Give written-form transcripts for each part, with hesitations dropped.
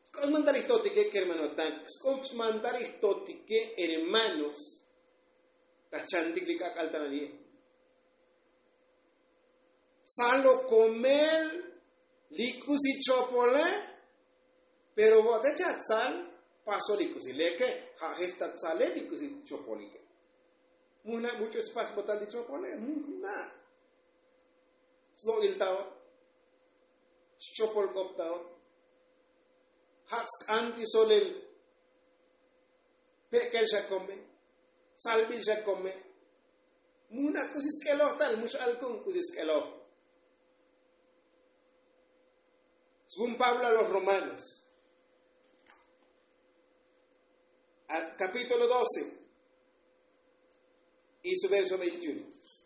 Skos mandaristotique que hermano tan, skos mandaristotique hermanos, tachanticlica caltanarie. Salo comer licusi chopole, pero bote chatsal paso licusi leke, hajesta sale licusi chopolique. Muna mucho espacio botal de chopole, muna. Slo il tawat, chopol kop tawat. Hatsk anti solel, pekel ya come, salbil ya come. Muna kusis kelo tal, mush alkun kusis kelo. Según Pablo a los Romanos, al capítulo 12 y su verso 21.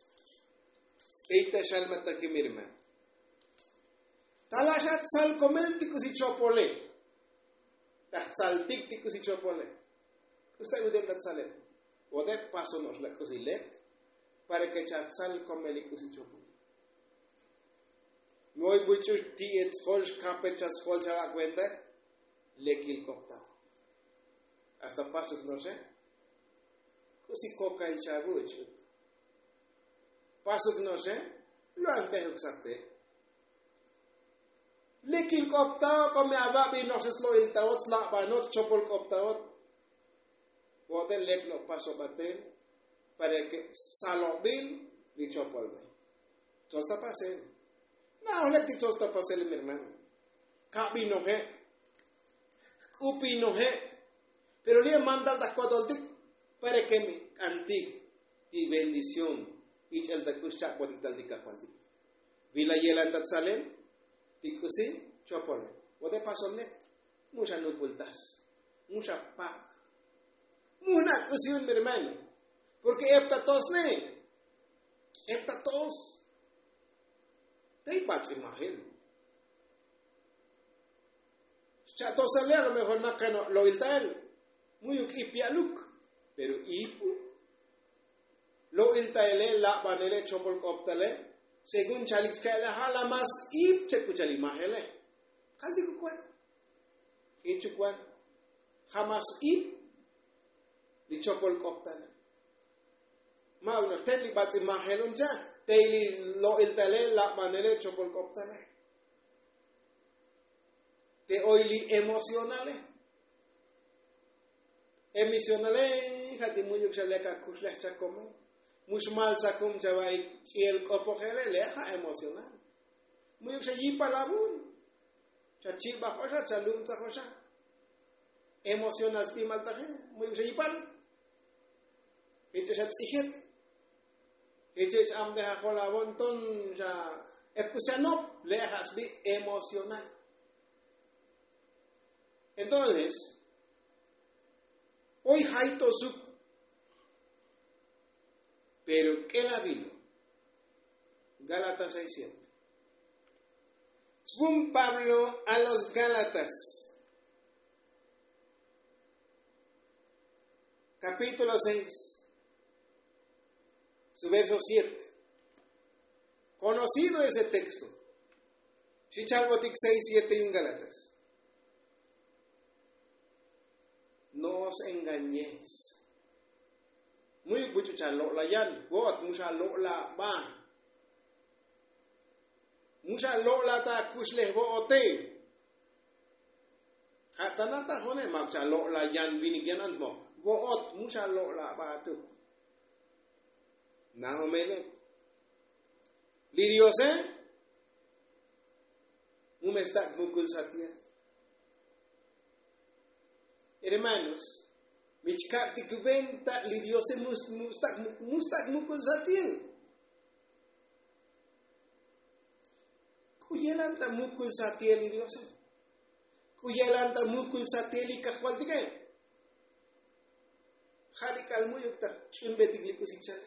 Eita shalmata kimirma. Talashat sal comelticus y chopole. Sal ticticus y chopole. Usted udet dat sale. Udet paso nos la cosilec para que chat sal comelicus y chopole. Noi buchus tiet holch capechas holch a cuenta lekil coptado. Hasta paso no sé. Così coca il chabuch. Paso no sé. Lo han dejado exacte. Lekil coptado come ababi no se slo il tawot sla ba not chopol coptado. Wote lek no paso batel para que salobil li chopol. Tosta pase. No, le ti tosta pasel mi hermano. Kabi no he. Upi no he. Pero le manda das cuatro para que mi antic y bendición y el de kuscha botital di kapalti. Vila yelan dat salen tikusi chopol. Ode pasole mucha nupultas. Mucha pak. Muna kusiun mi hermano. Porque eptatos ne. Eptatos. Te pats imagen. Chato sale a lo mejor no que no lo iltal. Muy ukipialuk. Pero ipu. Lo iltaele la banele chopol koptale. Según chalik kale hala mas ip chekuchali mahele. Kaldi kukwan. Hichukwan. Hamas ip. Li chopol koptale. Ma uno teli bats imahelun ja. Teili lo iltale la manele chopol koptale. Te oili emocionale. Emocionale hati muyuk shaleka kusleh chakome. Mushmal sakum jawai chiel kopogele leja emocional. Muyuk shayipa labun. Chachiba kosha chalum takosha. Emocional spimal taje. Muyuk shayipal. Itu shat Echech am de hajola bonton ya escuchanop le hasbi emocional. Entonces, hoy haito suk, pero ¿qué la vino? Gálatas 6:7. Según Pablo a los Gálatas, capítulo 6. Su verso 7. Conocido ese texto. Shichalbotik 6, 7 y un Gálatas. No os engañéis. Muy mucho chalo la yan. Got mucha lo la ba. Mucha lo la ta kusle boote. Hatanata hone mabcha lo la yan vinigyan antmo. Got mucha lo la ba tu. Nao mele. Lidiose. Mumestak mukul satya. Hermanos, michkakti kubenta lidiose mustak mukul satya. Kuyelanta mukul satya lidiose. Kuyelanta mukul satya li kakwaltige. Harikal muyuk ta chunbetik likusichale.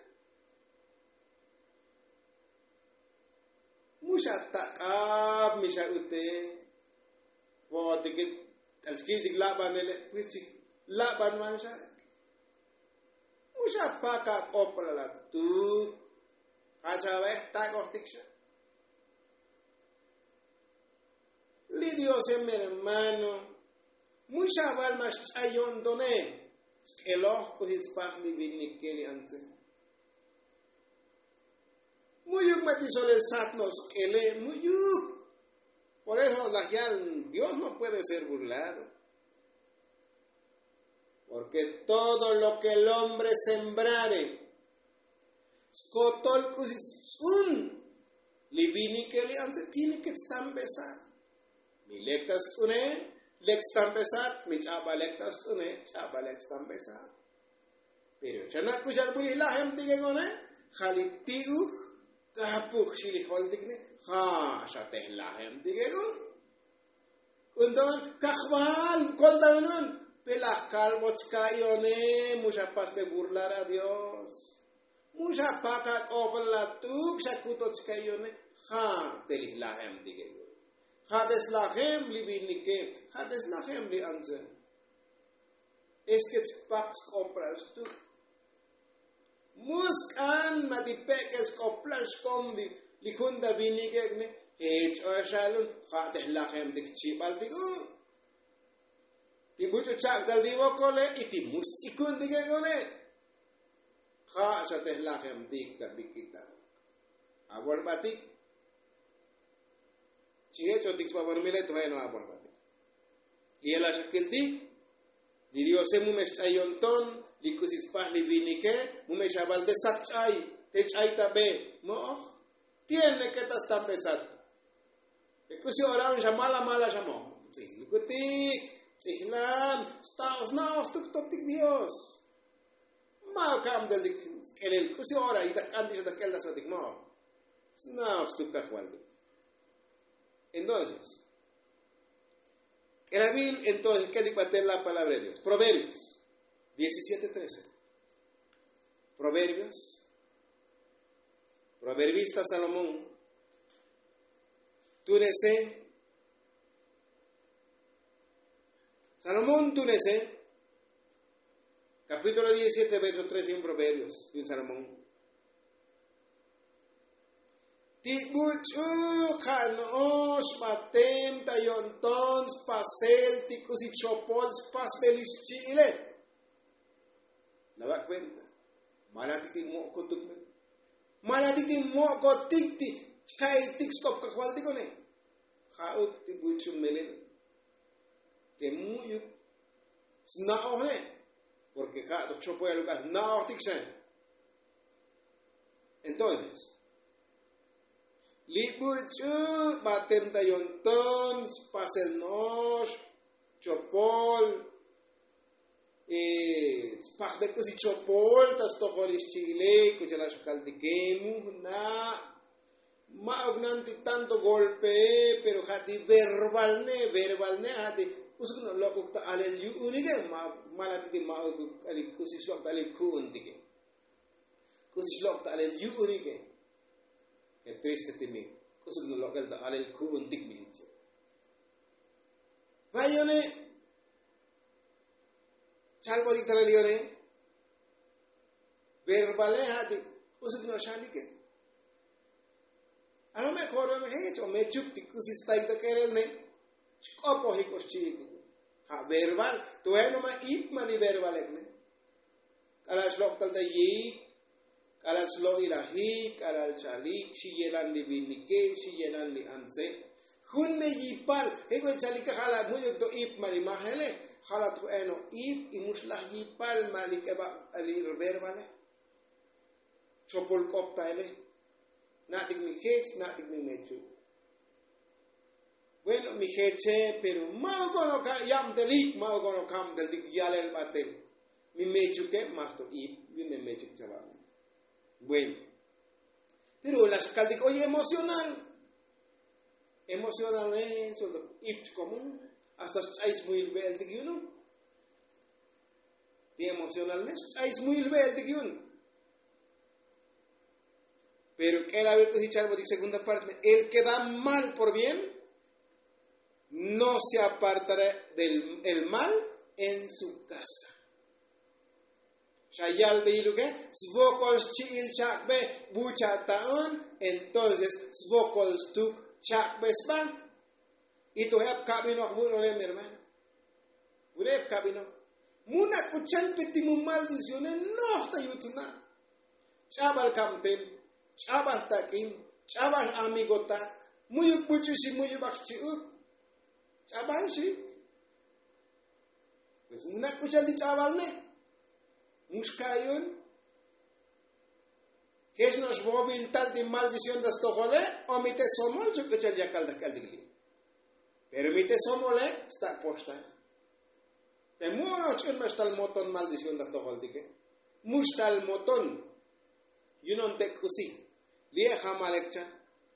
Musha takab misha ute wo dikit kalskil dik laban ele pichi laban mansha musha paka kopla tu achawe tak ortiksha li Dios mi hermano Mucha valma chayon done. Skeloh ko his patli vinikeli ante. Muyuk matisole satnos skele muyuk. Por eso Dios no puede ser burlado. Porque todo lo que el hombre sembrare, skotol kusisun, livinikeli ante tiene que estar besar. Mi lectas une. Lekstam besat, mi chaba lektas une, chaba lekstam besat. Pero chana kujar buli lahem tige gone, khalitiuh kapuk shili holdigne, ha shateh lahem tige gon. Kundon kakhwal koldanon, pelah kalbotska yone, mushapas be burlar a Dios. Mushapaka kopalatuk shakutotska yone, ha telih lahem tige gon. Hades lachem li binike, hades lachem li anze. Es que pax compras tú. Muskan madipekes compras com li hunda binike, hech or shalun, hades lachem dik chibal digo. Ti mucho chak dal divo cole, iti musikun dige gone. Ha hades lachem dik da bikita. Abor batik. Chie chotik paparmile to no aporpati. Y el ashakilti, di Dios mu mechayonton, likusis pahli vinike, mu meshabal de sakchay, techay tabe, mo, tiene que estar pesado. Ekusi oraron mala llamó. Sí, likutik, sihnan, staos naos tuktotik Dios. Ma cam del el kusi ora y da candis da kelda sotik mo. Naos tuktakwaldi. Entonces, entonces, ¿qué dice la palabra de Dios? Proverbios 17:13. Proverbista Salomón, Túnese, Salomón Túnese, capítulo 17, verso 13 en Proverbios, en Salomón. Tibuchu kanos matem tayontons pasel tikusi chopols pas belis chile. ¿La cuenta? Malatiti mo kotukme. Malatiti mo kotikti. Kai tikstop kakwal digone. Hauk tibuchu melel. Que muyo. Snaohne. Porque ha to chopo el lugar no tiksen. Entonces, Libuchu, batem tayonton, pasel nos, chopol, pas becos y chopol, tas tojoris chile, cuchara shakal de gemu, ma ognanti tanto golpe, pero hati verbalne, hati, kusuk no lokuk ta alel yu unige, malati ma ali kusis lok ta alel ku undige. Kusis lok ta alel yu unige. Che triste timi, cosa non lo calda alle il cubo un tic milice. Vaione, salvo di tralione, verbalehati, cosa non shani che. Allora me corrono hecho, me chupti, così stai da querelne, scopo hicos chico. Ha verbal, tu hai noma ip mani verbalekne. Kalas lokal da yik, Kalal slo ilahi, kalal chalik, si yelan li binike, si yelan li anse. Hunne yipal, ego chalika hala muyok to ip mali mahele, hala tu eno ip imuslah yipal malik eba ali verbale. Chopol kopta ele. Natik mi hech, natik mi mechu. Bueno, mi heche, pero mao gono ka yam delik, mao gono kam delik yalel batel. Mi mechu ke masto ip, yun me mechu chavale. Bueno, pero la sacal de oye emocional es ip común, hasta es muy bel de uno, de emocional es muy bel de uno. Pero que la ver que dice algo de segunda parte, el que da mal por bien no se apartará del mal en su casa. Shayal beiluke, svokos chiil chakbe bucha taon, entonces svokos tuk chakbe spa. Y tu hep camino bueno, mi hermano. Purep cabino. Muna kuchal petimu maldición no está yutna. Chabal kamtel, chabal takim, chabal amigotak, muyuk buchusi muyuk bakchiuk. Chabal shik. Pues muna kuchal di chabal ne. Muskayun. ¿Qué es nos móvil tal de maldición de estojole? O mi te somol, yo que ya calda caldigli. Pero mi te somole está posta. Te muero, chun me está el moton maldición de estojole. Musta el moton. You non te cusi. Lieja malekcha.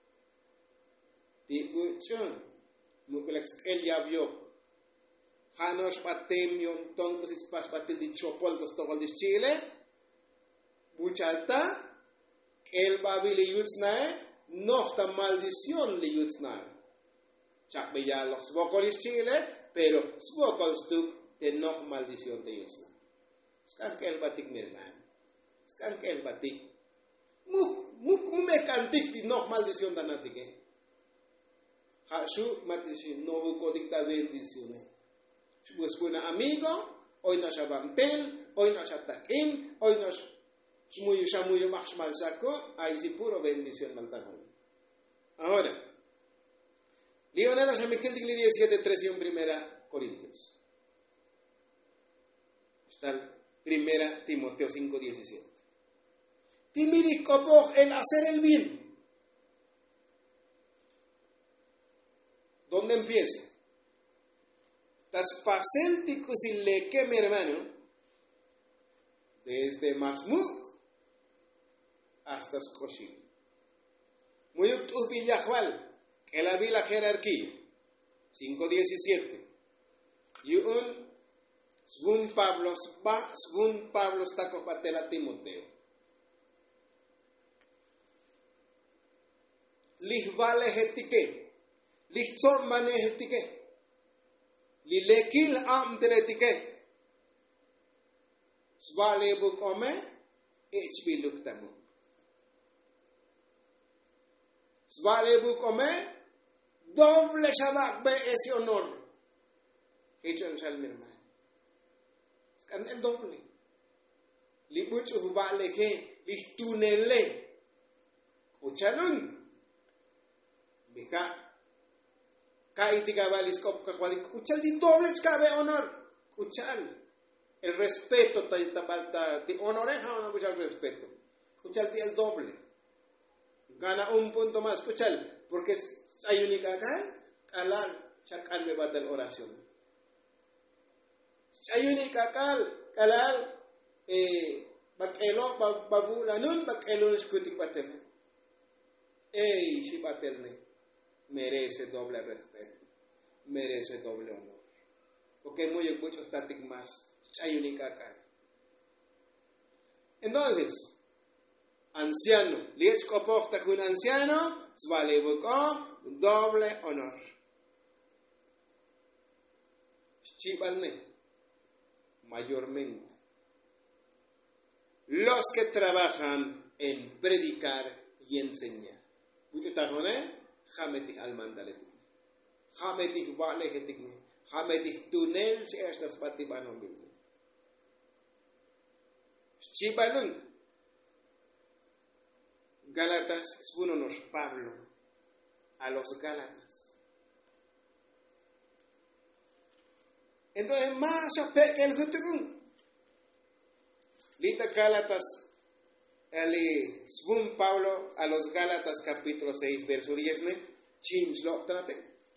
Ti uchun. Mukulex el yabiok. Hanos patem yon ton cusis pas patil di chopol de estojole de Chile. Buchalta. El babi le yutsnae, no ta maldición le yutsnae. Chakbe ya los bocolis Chile, pero sbocols tuk de no maldición de yutsnae. Skan que el batik mirman. Skan que el batik. Muk me cantik di no maldición da natike. Hashu matishi no buco dicta bendiciones. Pues buena amigo, hoy nos abamtel, hoy nos ataquim, hoy nos Shamuyo Maxmal Saco, ahí sí puro bendición maltajón. Ahora, Leonela Shamikel Digli 17:3 y 1 Corintios. Está primera Timoteo 5:17. Timiris kopoj el hacer el bien. ¿Dónde empieza? Tas pasel ticusil leke mi hermano, desde Masmuk hasta Skoshil. Muy utilajwal, que la vi la jerarquía. 5:17. Y un Sgun Pablo está cobatela Timoteo. Lihvale hetike. Lihtzor mane hetike. Lilekil am teretike. Svale bukome, echbiluk tamu. Svale bukome, doble shabak be ese honor. Hecho en Salmirma. Es que el doble. Li buchu vale que li tunele. Kuchalun. Bika. Kaitika valis kopka kwadi. Kuchal di doble cabe honor. Kuchal. El respeto te honoreja o no escuchar respeto. Kuchal di el doble. Gana un punto más, escuchal, porque hay única acá, calal, chacal me bata la oración. Hay única acá, calal, bakelo, babulanun, bakelo escutik batele. Si batele, merece doble respeto, merece doble honor. Porque muy muchos static más, hay única acá. Entonces, anciano, liech kopofta un anciano, svale buko, doble honor. Chibalne, mayormente, los que trabajan en predicar y enseñar. Mucho tajone, jametih almandaletik, jametih valehetikne, jametih tunel si estas patibanomil. Chibalun. Gálatas, es uno nos Pablo a los Gálatas. Entonces, más que el Jutugun. Lita Gálatas, el según Pablo a los Gálatas, capítulo 6, verso 10, Chims lo trate.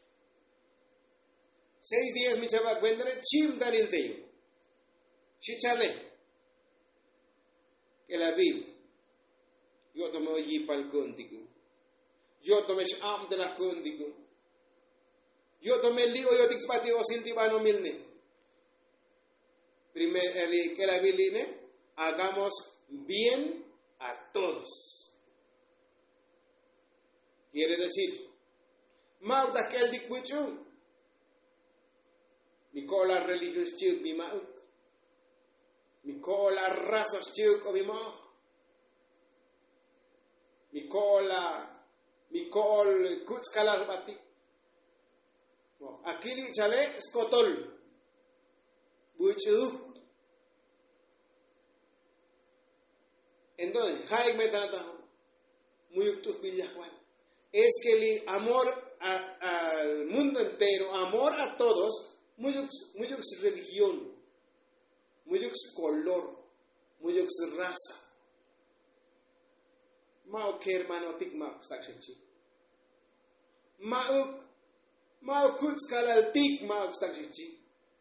6:10, mi chava, cuéntale, Chim Daniel Teyo. Chichale. Que la Biblia. Yo tomé allí para el cóntico. Yo tomé am de la cóntico. Yo tomé el lío, yo te expatí o silti vano milne. Primero, que la Biblia, hagamos bien a todos. Quiere decir, Mauda que el dicbucho. Mi cola religious chiuk mi mauk. Mi cola razas chiuk o mi mauk. Mikol kutskalar bati. Akili chale skotol. buchu. Entonces, Haik Metanata, Muyuktus Villajuan. Es que el amor al mundo entero, amor a todos, muyux religión, muyux color, muyux raza. Mau que hermano tik mau stakshichi. Mau kutskalal tik mau stakshichi.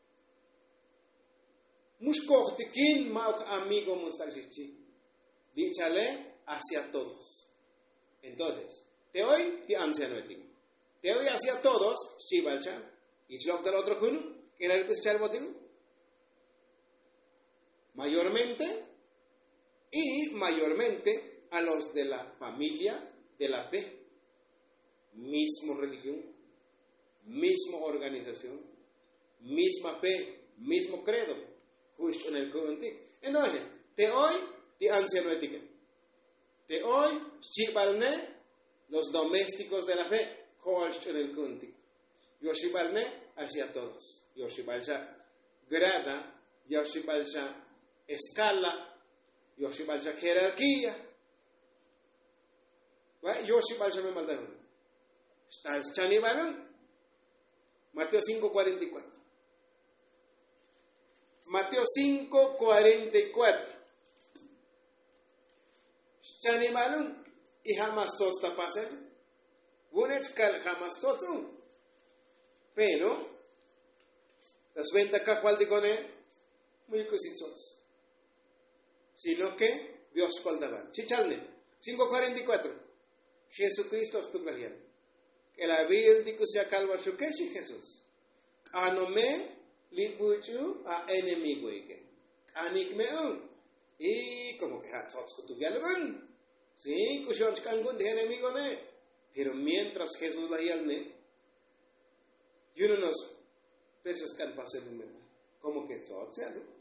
Mushkohtikin mau amigo mustakshichi. Díchale hacia todos. Entonces, te hoy te anciano etín. Te hoy hacia todos, chivalcha. Y chlok del otro juno, que era el que se echaba mayormente a los de la familia de la fe, mismo religión, misma organización, misma fe, mismo credo, justo en el credo antiguo. Entonces, te hoy te anciano etique. Te hoy chibalne los domésticos de la fe, justo en el credo antiguo. Yo chibalne hacia todos. Yo chibalcha grada, yo chibalcha escala, yo chibalcha jerarquía. Yo chibalcha me maldaron. ¿Estás chanibalón? Mateo 5:44. Mateo 5:44. Chanibalón y jamás todos tapasen. Bunechkal jamás todos. Pero las ventas cajualdicone muy cositos. Sino que Dios coldaban. Chichalne 5:44. Jesucristo es tu glacial. Que la vil dico sea calva shukeshi Jesús. Anome libuchu a enemigo ike. Anikme y como que sots tu dialogan. Sí, kushon kangun de enemigo ne. Pero mientras Jesús la yalne, y uno nos persos can pasen como que sots ya, ¿no?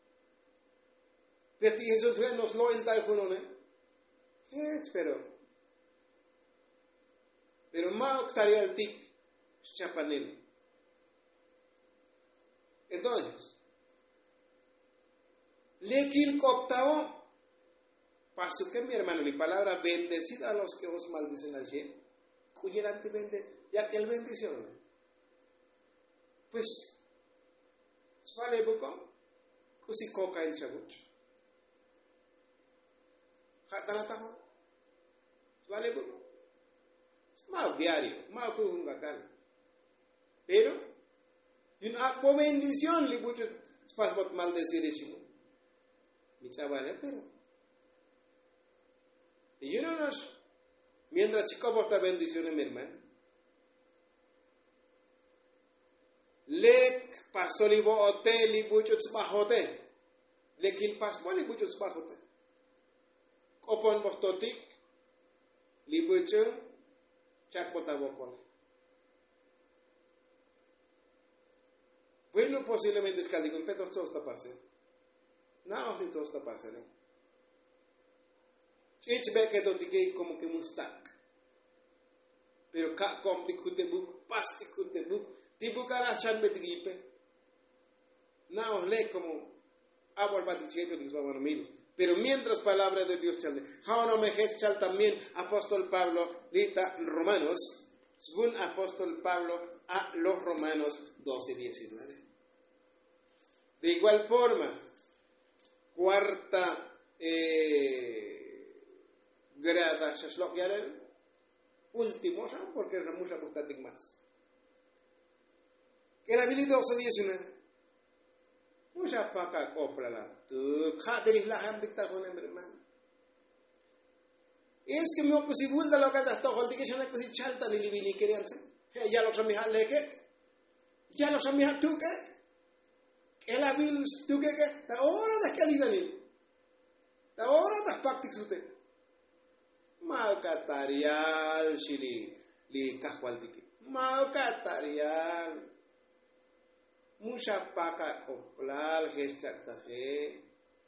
Pero Jesús nos lo el tal con ne. Pero más octario al tic chapanel. Entonces, lequil coptao, paso que mi hermano, mi palabra, bendecid a los que os maldicen al cielo, cuyerante bende, ya que el bendición, pues, vale poco, cusi coca el chabucho. Jatanatajo, vale poco. Mau diario, mau kujungakan. Pero, y una bendición le puso pasbot maldecir eso. Mi chavales, pero. Y uno nos, mientras chico esta bendición mi hermano. Lek pasó li bo hotel li puso tzbajote. Lek il pasó li puso tzbajote. Kopon bostotik li puso Chacpotabocone. Bueno, posiblemente es casi con petos todos tapasen. No, si todos tapasen. Each becket o tique como que mustak. Pero ka com de kutebuk, pasti kutebuk, tibukara chan betigipe. No, le como abor baticheto de mil. Pero mientras palabra de Dios chalde, no me chal también apóstol Pablo, lita Romanos, según apóstol Pablo a los Romanos 12:19. De igual forma, cuarta grada, shaslok yarel, último, porque era mucha apostatic más. Que la Biblia 12:19. Mucha paca copla la tu khaderis la hambita con hermano. Es que me posible lo que está todo el día que se me così chalta ni libini queríanse. Ya lo son mi haleke. Ya lo son mi hatuke. Que la bil tuke que ta hora de calidad ni. Ta hora de practice usted. Ma catarial chili li cajualdiki. Ma catarial mucha paca coplal gestak taje.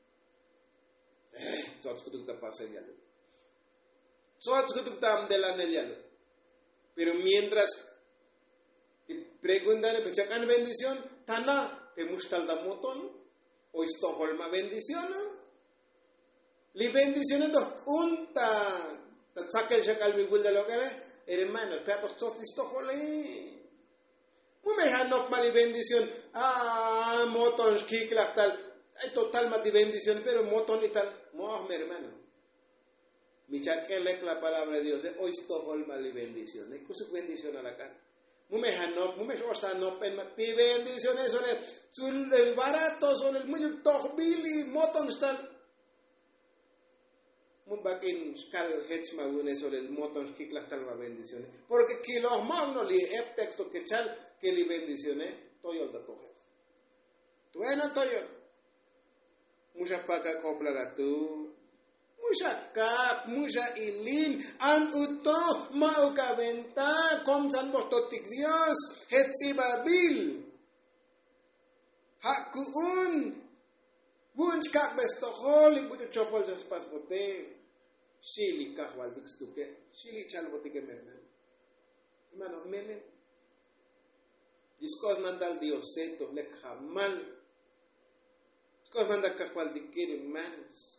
Sots kutuk ta pasa ya. Sots kutuk ta amdelan ya. Pero mientras te preguntan, pechacan bendición, tana, que mustal da moton, o Estocolma bendición. Li bendiciones dos unta, saca el chacal mi de lo que hermanos, peatos todos Estocolma. Mumer hanok mali bendición, moton skikla tal, hay total mati bendición, pero moton y tal, mi hermano. Mi chaquelec la palabra de Dios, hoy Estocolma li bendición, ¿qué es bendición a la cara? Mumer hanok, mumer osta no pen mati bendiciones, son el barato, son el muy tohbili, moton tal. Mun bakin skal hetsma une sobre el moton skikla tal ma bendiciones, porque que los magnos li texto que chal que li bendiciones, toyol da toje. Bueno, toyol. Mucha paca copla tú. Mucha cap, mucha ilin, an uto, mauka venta, com san bostotik Dios, hetsi babil. Hakuun, bunch kak bestohol, y bucho chopol jas paspote, shili kahwal dixtuke, shili chalbotike merman. Hermano, mele. Discos manda al dioseto, le jamal. Discos manda kahwal dikir, hermanos.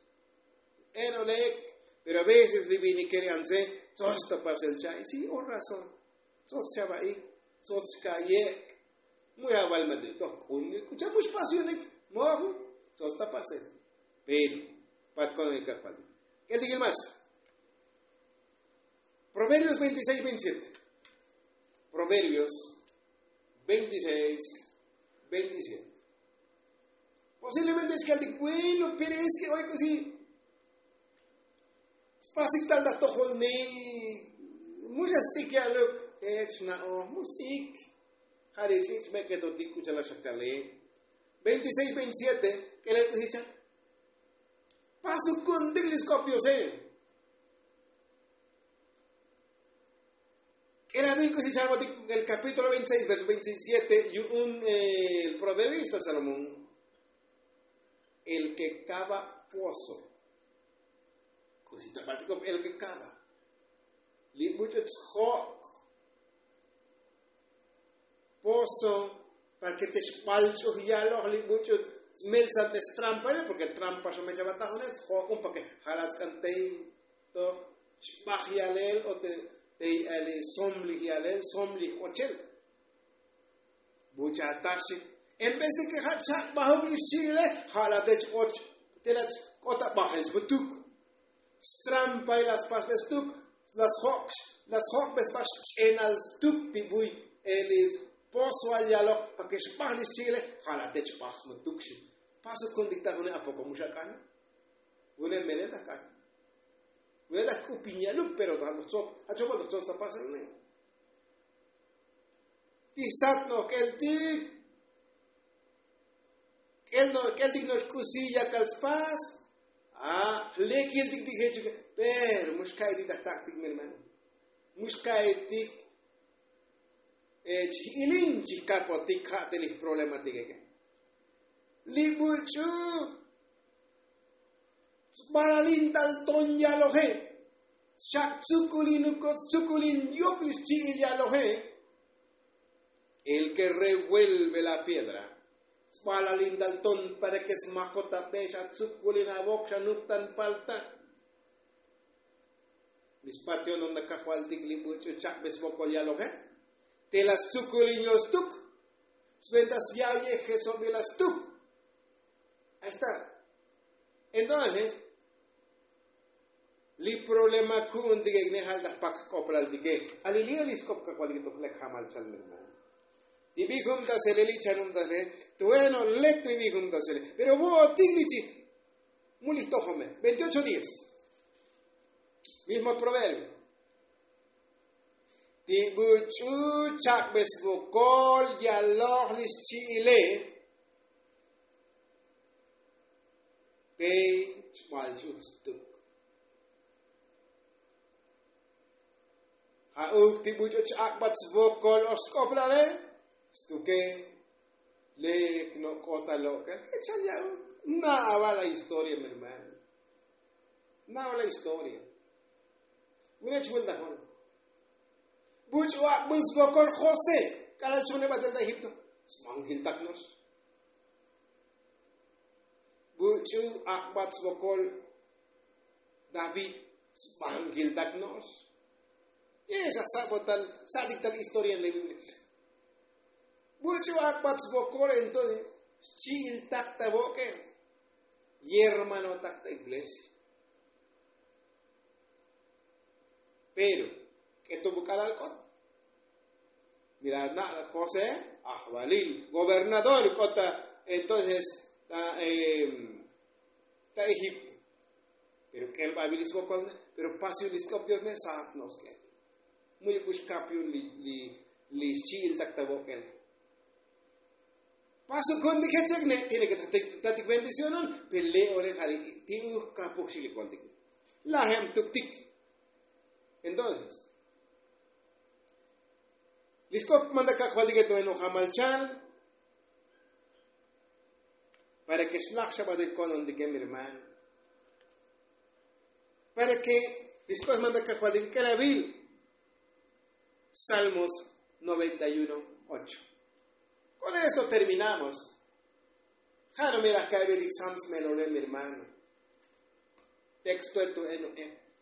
Pero a veces divini queríanse, sosta pasa el chay, sí, o razón, sot shabai, sot skayek, muy aval madrid, tokun, escuchamos pasiones, mojo, sosta pasa, pero, pat con el carpal. ¿Qué sigue más? Proverbios 26, 27. Proverbios 26, 27. Posiblemente es que alguien, bueno, pero es que hoy sí. Pasik tal da tohol ne musik ya lo etna o musik harit hits me quedo tiku chala shakale 26 27 que le dice paso con telescopio se era bien que se llama el capítulo 26 verso 27 y el proverbista Salomón el que cava foso cosita básica el que cava li mucho hawk pozo para que te espalcho ya lo li mucho smelsa de trampa porque trampa so me lleva tajonet hawk un porque halat cante to spagialel o te ale somli yalel somli ochel bucha tashi en vez de que hatcha bahubli chile halat och te la kota bahens butuk Strampa y las pasbes tuk, las hawks besbas chenas tuk tibui, el pozo allá para que se pague chile, jala te chupas mo tukshi. Paso con dictar una apoco mucha carne, una meneta carne, una da cupiña lup, pero tanto chop, a chopo los está pasando. Tisat no que el tic, que el tic no es cusilla calspas. Lekil dik dik juga, pero muskai dik taktik merman, muskai dik, ilin jika potik hatelih problematik ke, libucu, balalintal tonja lohe, sak sukulin ukot sukulin yoklis chilja lohe, el que revuelve la piedra. Spala lindalton para que es makota pesha tsukulina boksha nuptan palta. Mis patio no da kahual tigli bucho chak besboko ya lo que. Te las tsukulinos tuk. Sventas yaye jesobilas tuk. Ahí está. Entonces, li problema kun dige gnehal da pak kopral dige. Alilio liskop ka kwalito lek hamal chalmirna. Y bigum da seleli chanum da le, tueno lectri bigum da sele. Pero vos tiglichi, muy listo, hombre, 28 días. Mismo proverbio. Tibuchu chak besbukol yaloh lis chile. Pei chmalchus tuk. Hauk tibuchu chak besbukol oskoplale. Stuke le no cota loca. Echa ya. Nada va la historia, mi hermano. Nada va la historia. Una chuelda con. Buchua busbokol José. Kalal chune batel de Egipto. Smangil taknos. buchu akbats bokol David spanggil taknos. Esa sabotan sadik tal historia en la Biblia. Buchu akbats bokol entonces chi il takta bokel yermano takta iglesia. Pero que tu buscar algo. Mira, José, Ahbalil, gobernador, cota, entonces, está Egipto. Pero que el babilismo con, pero pasio liscopios ne saat nos que. Muy buscapio li chil taktabokel. Paso con dije chegne, tiene que tatik bendición, pele ore jali, tiene capo chili contic. La hem tuktik. Entonces, Liskop manda kakwaldige to eno hamalchan para que slach shabade konon de mi hermano. Para que Liskop manda kakwaldige que la vil. Salmos 91:8. Con esto terminamos. Jano mira que hay Psalms menole mi hermano. Texto esto eno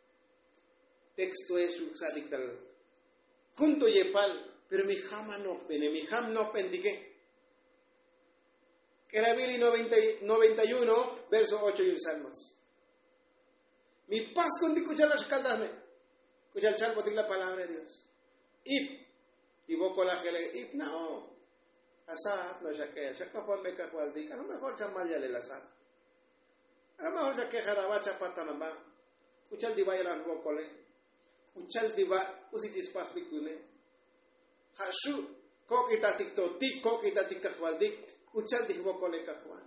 Texto es usadictal. Junto yepal. Pero mi jama no pene, mi jam no pendique. Que la Biblia 91, verso 8 y un salmos. Mi paz con ti escuchar las cantame. Escuchar el salmo de la palabra de Dios. Y boco la gele, no. Asad, no shaquea, shaca por me cajualdica. A lo mejor chamal ya le la asad. A lo mejor shaquea jarabacha patanamba. Escuchar el divaya la bocole. Escuchar el divaya, cusichis pas bicune. Hashu, kok itatik totik, kok itatik kahwaldik, kuchal di bokole kahwal.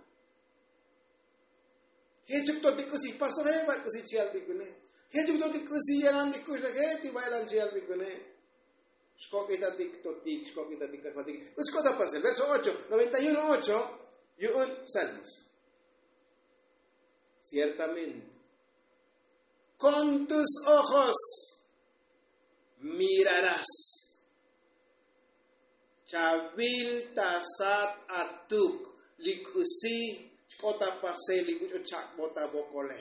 Hechuk totik kusi paso heba kusi chial bikune. Hechuk totik kusi yaran di kusla heti bailan chial bikune. Kok itatik totik, kok itatik kahwaldik. Kuskota pas el verso 8, 91:8 y un salmos. Ciertamente, con tus ojos mirarás. Chabil tasat atuk likusi kota pase likucho chak bota bokole.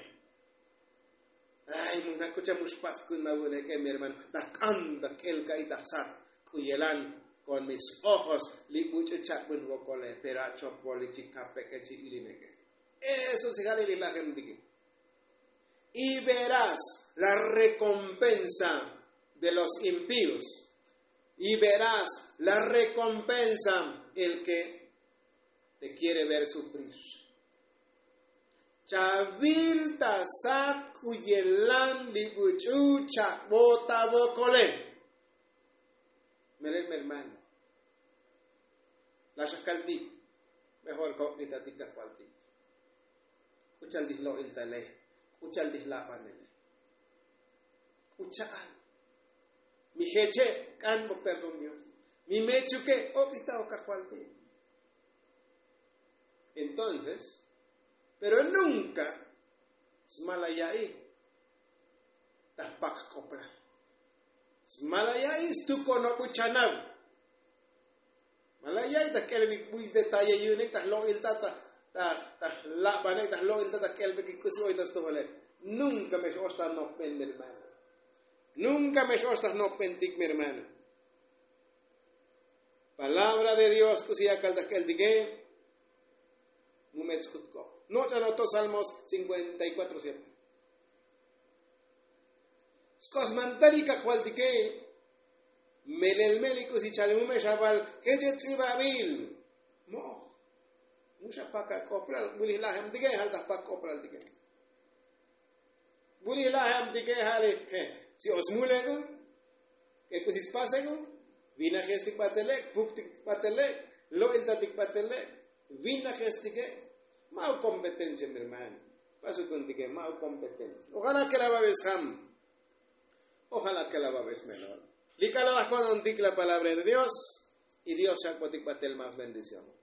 Ay, muna kucha muspas kuna bune que mi hermano. Dakanda kel kai tasat kuyelan con mis ojos likucho chak bun bokole. Pero acho polichi kape chi ilineke. Eso se jale la gente. Y verás la recompensa de los impíos. Y verás la recompensa el que te quiere ver sufrir. Chabil tasat kuyelan libuchu chakbota bokole. Miren mi hermano. La shakalti. Mejor que kakwalti. Escucha el dislo il tale. Escucha el dislapanele. Escucha al. Mi jeche, canbo perdón Dios. Mi mechuque, quita o cajualte. Entonces, pero nunca, smalayai, tapak kopra. Smalayai es tu kono puchanau. Malayai ta kelbi buis detalle yunik, ta lo il tata, ta la bane, ta lo il tata kelbi que kusi hoy tas vale. Nunca me osta no pender hermano. Nunca me ostas no pentic mi hermano. Palabra de Dios que sea caldaquel digue. Mumetskutko. No se anotó Salmos 54:7. Skosmantari kajual digue. Melel melicus y chalemume shabal. Hejetzi babil. Moh. Musha paka kopral. Bulilahem digue. Halta pak kopral digue. Bulilahem digue hale. Si os mulego, que kusis pasego, vina gestik patelek, puktik patelek, lo iltatik patelek, vina gestike, mau competencia, mi hermano. Paso contigo, mau competencia. Ojalá que la babes ham, ojalá que la babes menor. Lícala la con la palabra de Dios, y Dios se patel más bendición.